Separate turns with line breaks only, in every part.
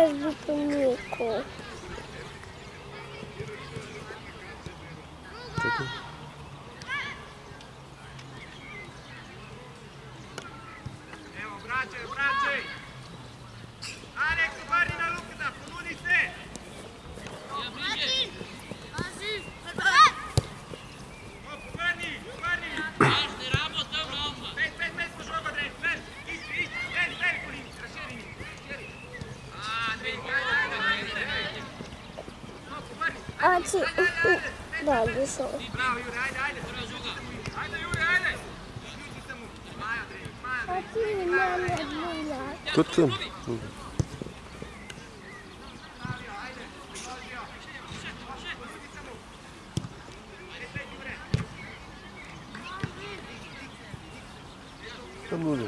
Niko.
Evo, vraćaj! Aleks, obrni na Lukata, ponudi se! Obrni! Pet, može obadre, isti, veliko liniju, raširi. Ajde.
Dalje su.
Bravo, Jure, ajde. Ajde, Jure, ajde!
Kod sam. Tam bude.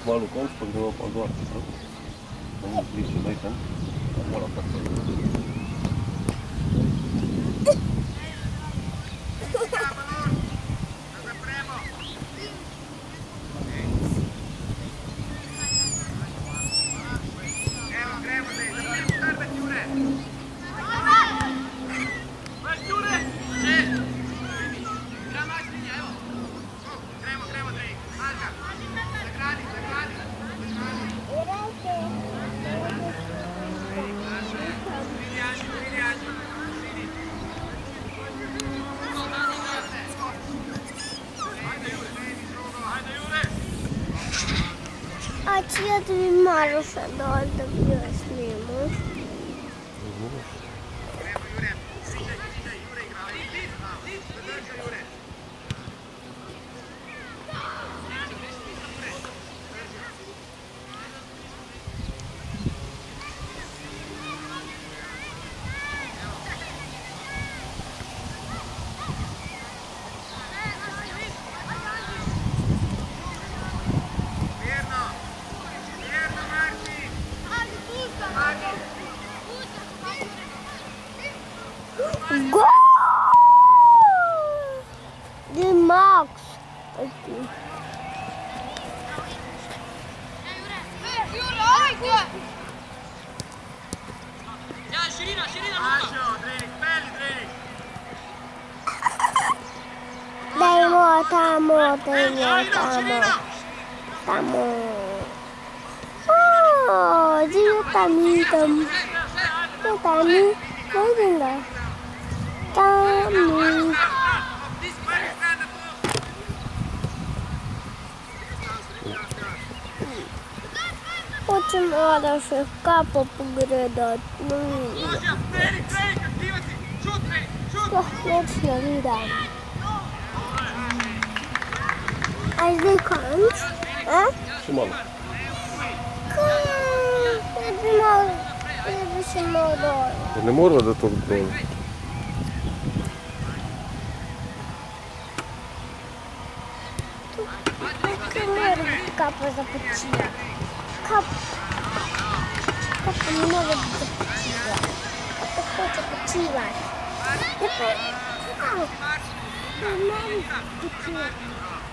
malo konc, pa gremo pa gor. To ni bližje, daj tam. Moram pa to.
Aceea trebuie mare să dau de biosnemu. Gol! De Max! Dai-mo, tamo, tamo. Oh, Dio tami. Tami. Hoćem da se kapo pogledat. Neću vidim. Ajde konc.
Še malo. Ne moramo da to dole.
Kapa za počivati. Kapa ne može da počivati. Kapa hoće počivati. Ne može počivati.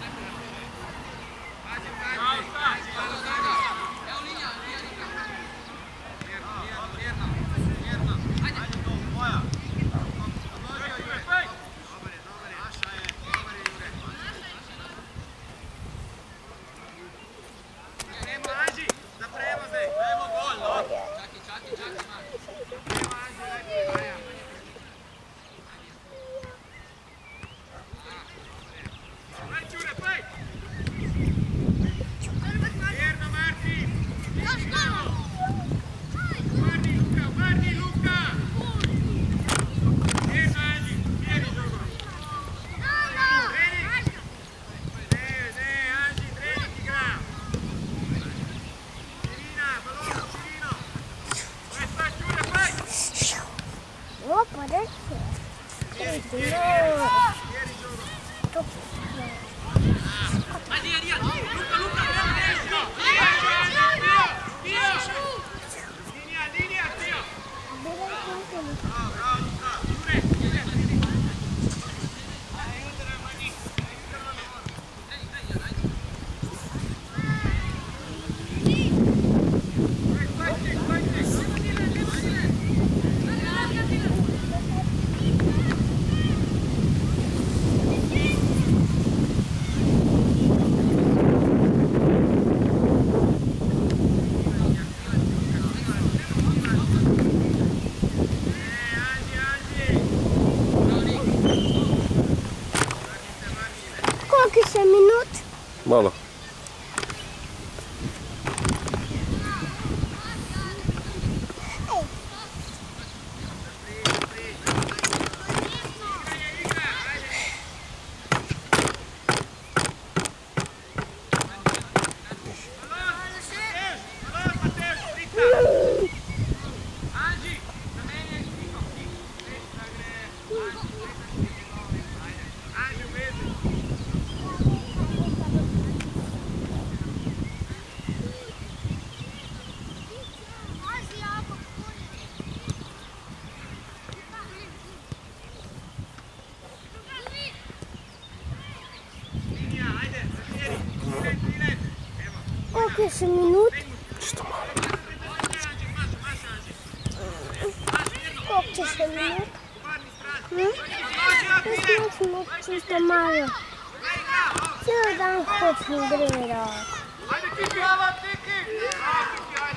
Malo.
še minut?
Čisto malo.
Koliko će še minut? Smo čisto malo. Cijel dan hoćem gledati.
Ajde Kiki! Glava, Kiki! Bravo Kiki, ajde!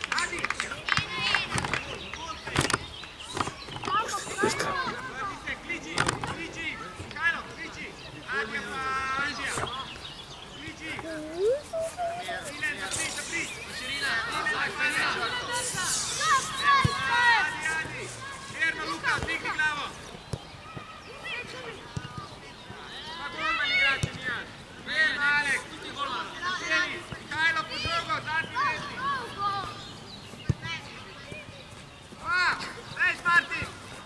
Kliči! Kliči! Kajlo, kliči! Ajde pa Anžija! Kliči! Ilen, zapri! Širina! Ajde! Vjerno Luka, digni glavo! Pa golman igrače nijan! Vjerno Alek! Sjeni! Kajlo po žogo, zadnji vezi! Dva! Već Martin!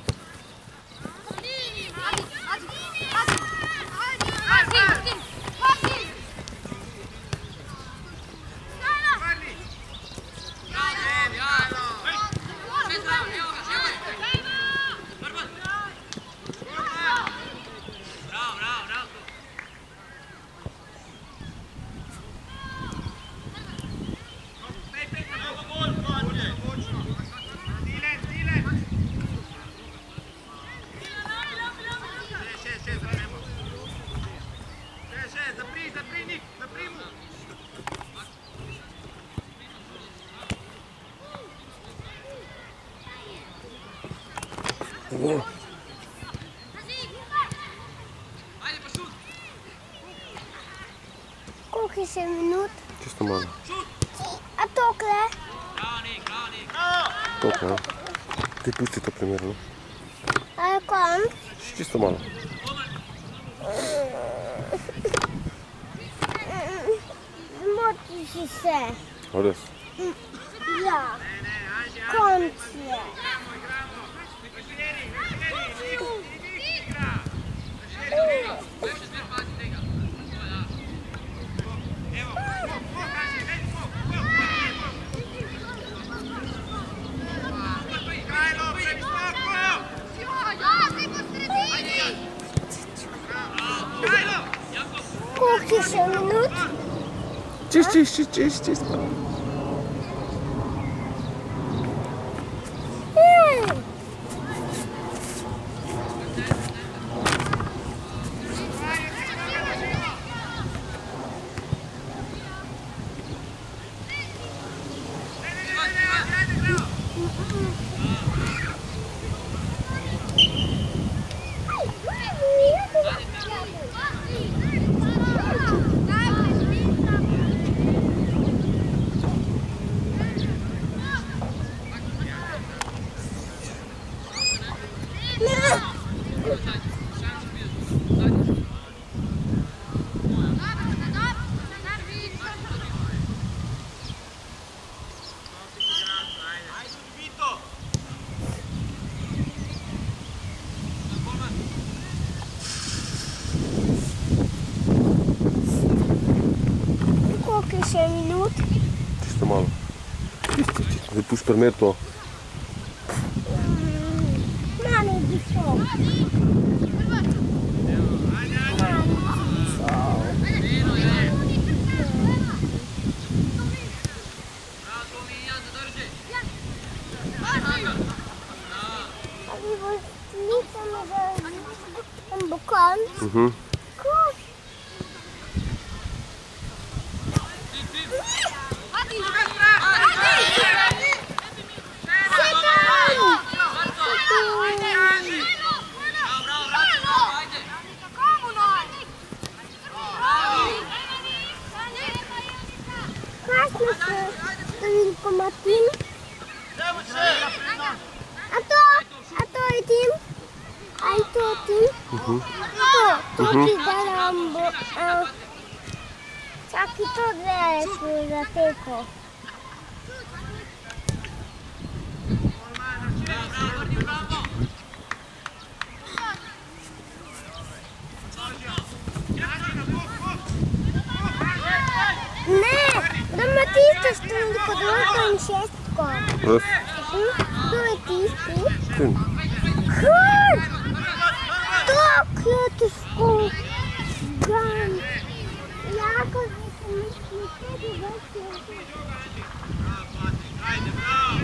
Gol.
Koliko je še minut?
Čisto malo.
A tokle?
Toliko, ne? Ti pusti to primjerno.
A je konc?
Čisto malo.
Zmotiš se.
Res.
Ja. Konc je. Koliko je še minut?
Čist.
Koliko je še minut?
Čisto malo. Zdaj puš primer to.
Mani bi šel. Bukan. Martin. A to je tim? A je to tim? To ti da nam čak i to dve su za teko. Ne, doma tisto stoji kod lokalnim šestkom. To je tisti. Tak je to skup. Jako se mislite.
Ajde, bravo!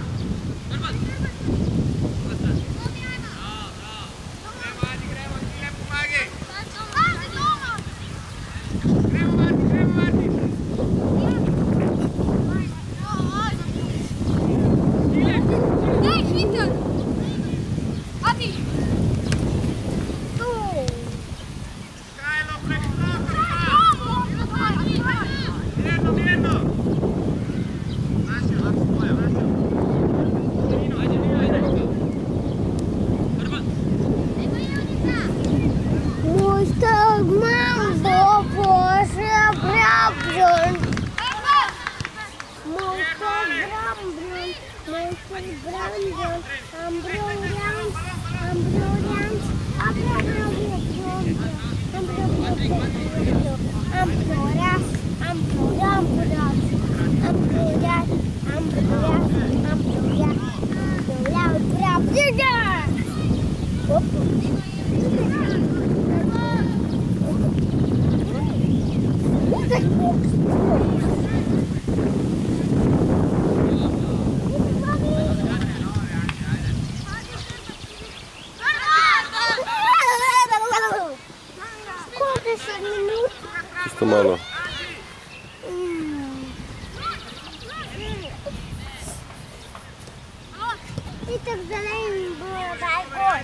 Isto malo.
I tak zelenim było tak.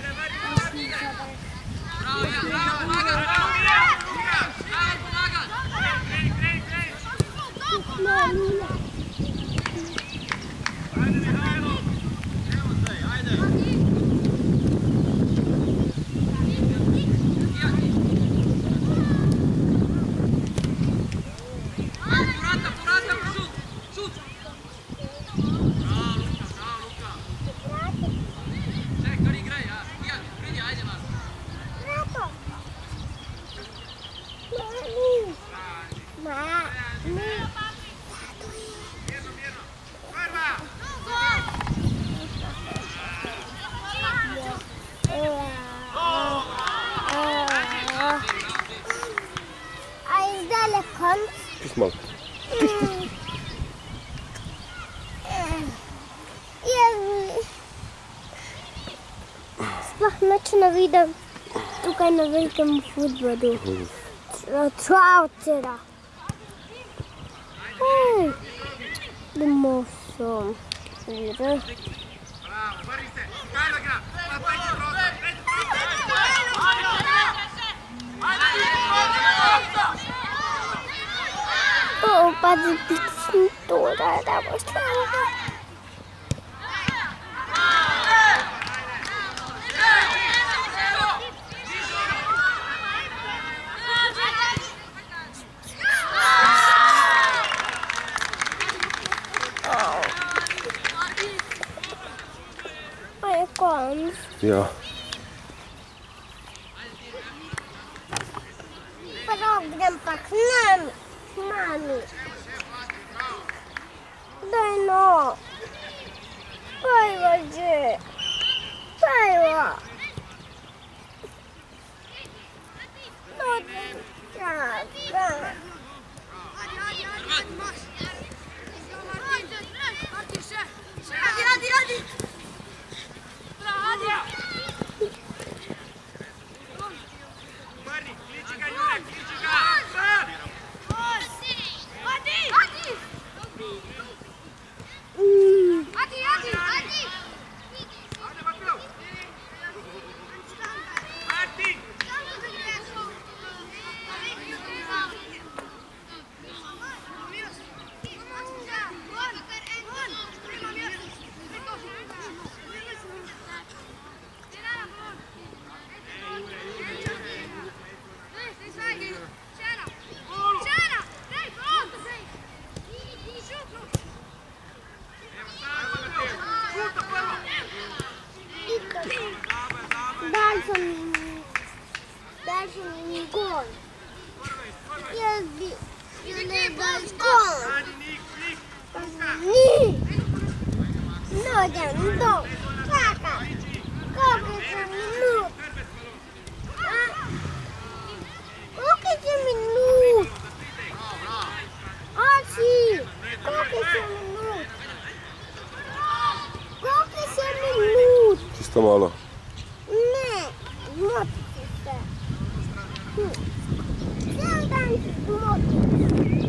Pismo.
Sploh ne vidim tukaj na velikem fudbalu. Travcera. Idemo sem. Pazi pintura da mostrada. Aí como?
Ja.
Program pa k nam, mami. Daj no. Pojva že. Pojva. No, čaka. Radi. Daj mi gol. Jaz daj gol. Ni. Nođem do. Čaka. Koliko je minut? Koliko je minut?
Šta malo?
Ne, motici se. Cijel dan motici.